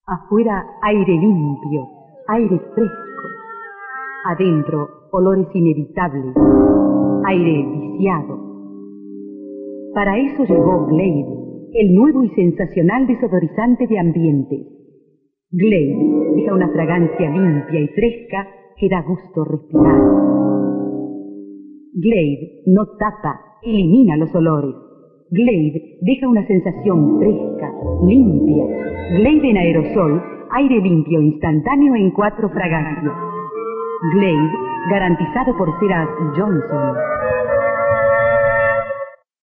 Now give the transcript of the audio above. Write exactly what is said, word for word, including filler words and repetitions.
Afuera, aire limpio, aire fresco. Adentro, olores inevitables, aire viciado. Para eso llegó Glade, el nuevo y sensacional desodorizante de ambiente. Glade deja una fragancia limpia y fresca que da gusto respirar. Glade no tapa, elimina los olores. Glade deja una sensación fresca, limpia. Glade en aerosol, aire limpio instantáneo en cuatro fragancias. Glade, garantizado por Ceras Johnson.